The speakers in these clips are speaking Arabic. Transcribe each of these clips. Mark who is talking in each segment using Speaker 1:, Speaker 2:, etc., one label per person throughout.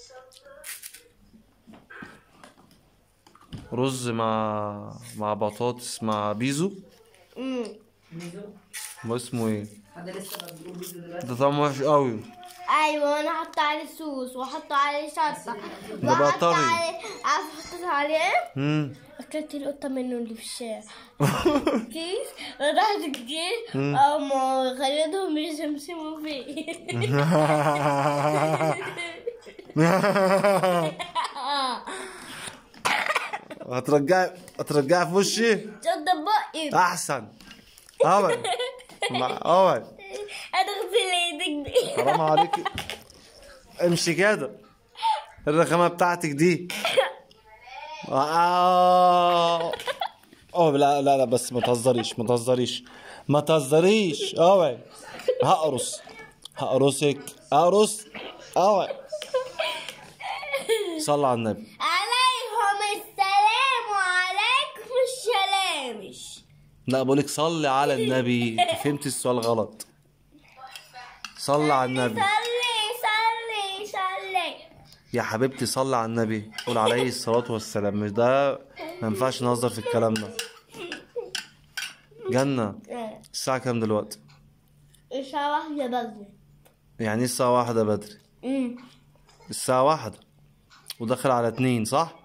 Speaker 1: رز مع بطاطس مع بيزو.
Speaker 2: بيزو؟
Speaker 1: ما اسمه ايه؟
Speaker 2: حد لسه بتقول بيزو دلوقتي؟
Speaker 1: ده طعمه وحش قوي.
Speaker 3: ايوه انا حط عليه صوص واحط عليه شطه
Speaker 1: ده بقى طري.
Speaker 3: عارف حطيت عليه ايه؟ اكلت القطه منه اللي في الشارع. كيس رحت كتير اما خليتهم يسمسموا فيه.
Speaker 1: هترجعي في وشي؟
Speaker 3: شد بقي
Speaker 1: احسن. اول اول
Speaker 3: هتغسل ايدك دي.
Speaker 1: حرام عليك، امشي كده. الرخامه بتاعتك دي. لا لا لا، بس ما تهزريش. اوعي هقرصك. اوعي. صلى على النبي.
Speaker 3: عليهم السلام وعليكم السلام.
Speaker 1: لا بقولك صلي على النبي، انت فهمت السؤال غلط. صلي على النبي.
Speaker 3: صلي
Speaker 1: يا حبيبتي صلي على النبي، قول عليه الصلاة والسلام. مش ده، ما ينفعش نهزر في الكلام ده. جنة، الساعة كام دلوقتي؟
Speaker 3: الساعة 1 بدري.
Speaker 1: يعني ايه الساعة 1 بدري؟ الساعة 1 وداخل على 2 صح؟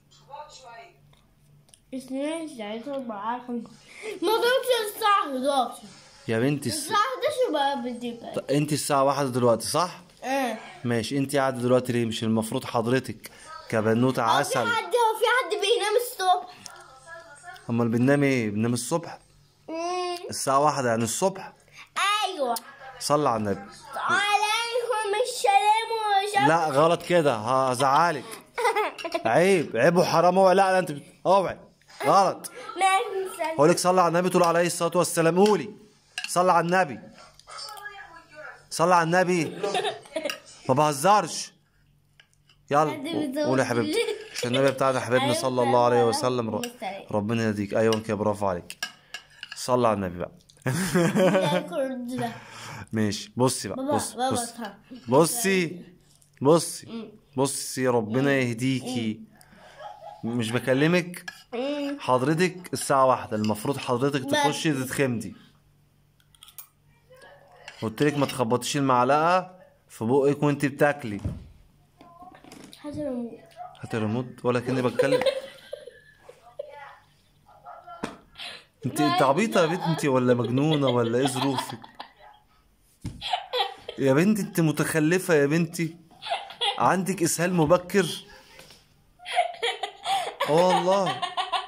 Speaker 3: 2 3 4 5 ما ضربش الساعة 11
Speaker 1: يا بنتي.
Speaker 3: الساعة 11 بقى بدي.
Speaker 1: انت الساعة 1 دلوقتي صح؟ ماشي. انت قاعدة دلوقتي ليه؟ مش المفروض حضرتك كبنوتة عسل؟
Speaker 3: هو في حد بينام الصبح؟
Speaker 1: امال بننام ايه؟ بننام الصبح؟ الساعة 1 يعني الصبح؟
Speaker 3: ايوه.
Speaker 1: صلي على النبي.
Speaker 3: عليكم السلام.
Speaker 1: لا غلط كده، هزعلك. عيب وحرام. اوعي. لا انت اوعي غلط. هقولك صلي على النبي، تقول عليه الصلاة والسلام. قولي صلي على النبي. ما بهزرش. يلا قولي يا حبيبتي، عشان النبي بتاعنا حبيبنا صلى الله عليه وسلم. ربنا يهديك. ايوه كده، برافو عليك. صلي على النبي بقى. ماشي. بصي بقى. بصي ربنا يهديكي. مش بكلمك حضرتك الساعة 1 المفروض حضرتك تخشي تتخمدي. قلتلك ما تخبطيش المعلقة في بقك وانت بتاكلي. هاتي الريموت ولا كأني بتكلم. انت عبيطة يا بنتي ولا مجنونة ولا ايه ظروفك؟ يا بنتي انت متخلفة يا بنتي. عندك اسهال مبكر. والله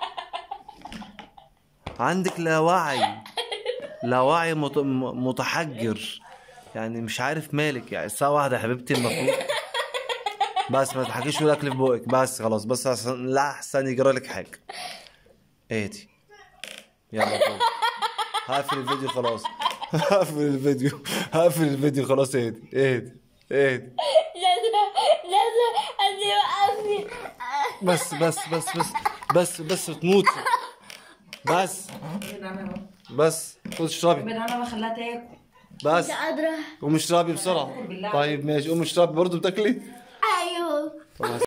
Speaker 1: عندك لا وعي متحجر. يعني مش عارف مالك. يعني الساعة 1 يا حبيبتي المفروض. بس ما تحكيش والاكل في بوقك. بس خلاص، بس عشان لا احسن يجرى لك حاجة. اهدي يلا طول. هقفل الفيديو خلاص. هقفل الفيديو خلاص. اهدي. بس تموتي. بس خد اشربي.
Speaker 2: انا بخليها تاكل.
Speaker 1: بس قومي اشربي بسرعة. طيب ماشي، قومي اشربي. برضه بتاكلي؟
Speaker 3: ايوه.